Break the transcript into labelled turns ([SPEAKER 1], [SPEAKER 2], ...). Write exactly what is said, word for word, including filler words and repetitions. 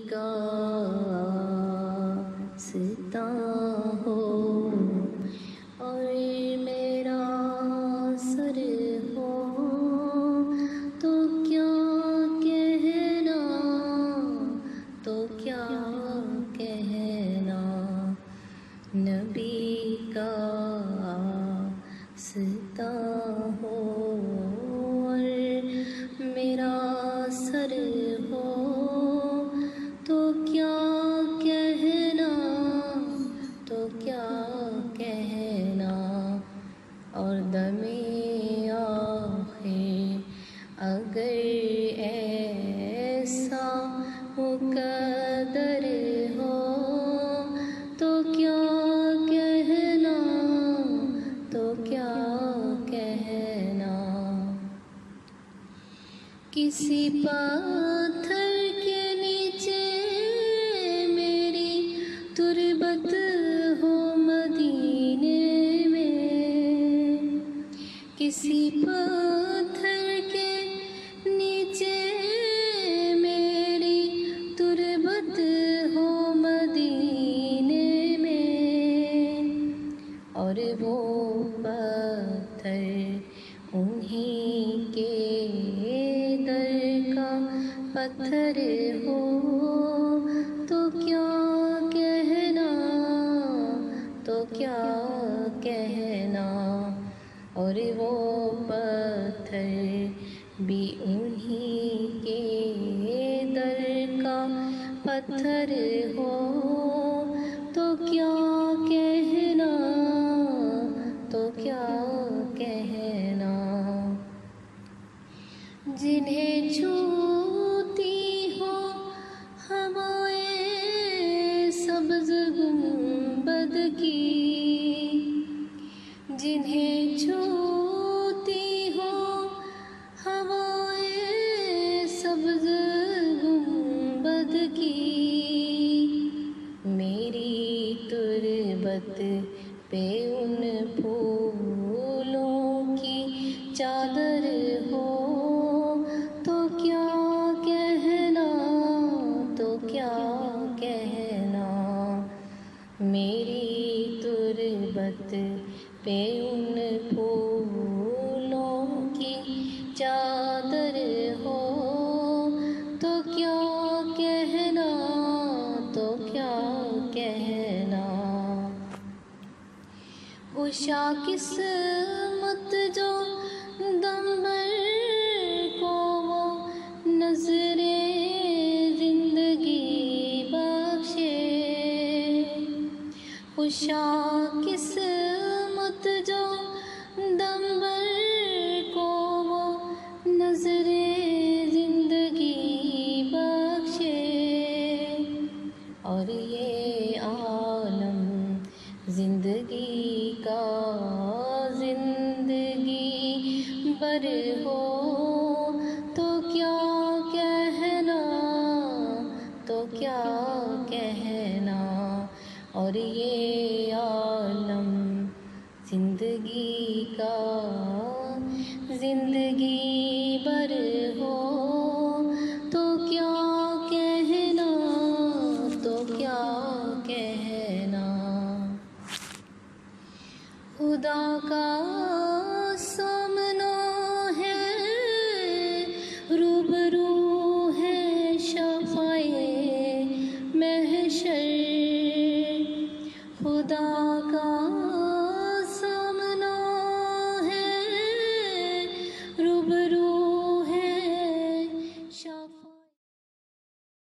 [SPEAKER 1] کا ستا ہو اور میرا سر ہو تو کیا کہنا تو کیا کہنا نبی کا ستا ہو اور میرا سر ہو تو کیا کہنا تو کیا کہنا اور دم آخر اگر ایسا مقدر ہو تو کیا کہنا تو کیا کہنا کسی پتھر کے نیچے میری تربت ہو مدینے میں کسی پتھر کے نیچے میری تربت ہو مدینے میں اور وہ پتھر انہیں کے در کا پتھر ہو تو کیا کہنا تو کیا کہنا اور وہ پتھر بھی انہیں کے در کا پتھر ہو تو کیا کہنا تو کیا کہنا جنہیں چھوتی ہو ہوائیں سبز گنبد کی جنہیں چھوتی ہو ہوائیں سبز گنبد کی میری تربت پہ ان پھولوں کی چادر ہو تو کیا کہنا تو کیا کہنا میری تربت پہ ان پھولوں کی چادر ہو تو کیا کہنا تو کیا کہنا عشا قسمت جو دم بھر کو وہ نظر زندگی بخشے عشا قسمت جو دم بھر کو وہ نظر زندگی بخشے اور یہ عالم زندگی کا زندگی بر ہو تو کیا کہنا تو کیا کہنا اور یہ عالم زندگی کا زندگی بر ہو تو کیا کہنا تو کیا کہنا خدا کا سامنا ہے روبرو ہے شفاعِ محشر خدا کا